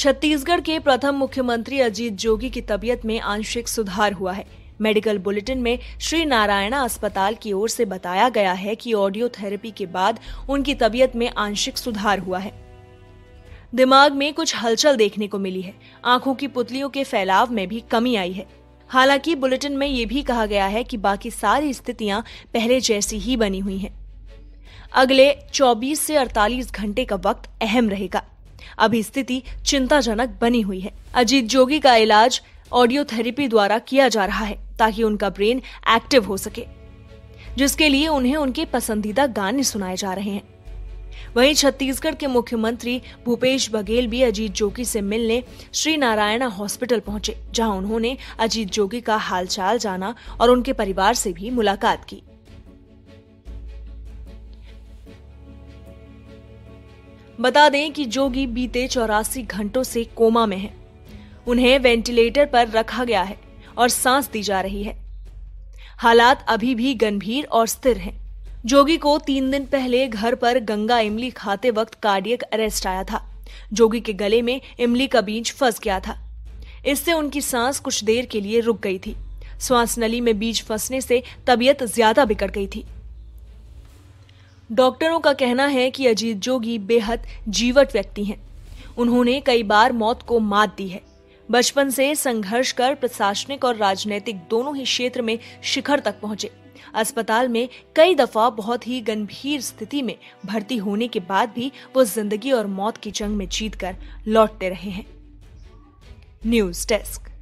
छत्तीसगढ़ के प्रथम मुख्यमंत्री अजीत जोगी की तबीयत में आंशिक सुधार हुआ है। मेडिकल बुलेटिन में श्री नारायणा अस्पताल की ओर से बताया गया है कि ऑडियो थेरेपी के बाद उनकी तबीयत में आंशिक सुधार हुआ है। दिमाग में कुछ हलचल देखने को मिली है। आंखों की पुतलियों के फैलाव में भी कमी आई है। हालांकि बुलेटिन में ये भी कहा गया है कि बाकी सारी स्थितियां पहले जैसी ही बनी हुई हैं। अगले 24 से 48 घंटे का वक्त अहम रहेगा। अभी स्थिति चिंताजनक बनी हुई है। अजीत जोगी का इलाज ऑडियो थेरेपी द्वारा किया जा रहा है ताकि उनका ब्रेन एक्टिव हो सके, जिसके लिए उन्हें उनके पसंदीदा गाने सुनाए जा रहे हैं। वहीं छत्तीसगढ़ के मुख्यमंत्री भूपेश बघेल भी अजीत जोगी से मिलने श्री नारायणा हॉस्पिटल पहुंचे, जहां उन्होंने अजीत जोगी का हालचाल जाना और उनके परिवार से भी मुलाकात की। बता दें कि जोगी बीते 84 घंटों से कोमा में हैं। उन्हें वेंटिलेटर पर रखा गया है और सांस दी जा रही है। हालात अभी भी गंभीर और स्थिर हैं। जोगी को 3 दिन पहले घर पर गंगा इमली खाते वक्त कार्डियक अरेस्ट आया था। जोगी के गले में इमली का बीज फंस गया था। इससे उनकी सांस कुछ देर के लिए रुक गई थी। श्वास नली में बीज फंसने से तबीयत ज्यादा बिगड़ गई थी। डॉक्टरों का कहना है कि अजीत जोगी बेहद जीवट व्यक्ति हैं। उन्होंने कई बार मौत को मात दी है। बचपन से संघर्ष कर प्रशासनिक और राजनीतिक दोनों ही क्षेत्र में शिखर तक पहुंचे। अस्पताल में कई दफा बहुत ही गंभीर स्थिति में भर्ती होने के बाद भी वो जिंदगी और मौत की जंग में जीतकर लौटते रहे हैं। News desk.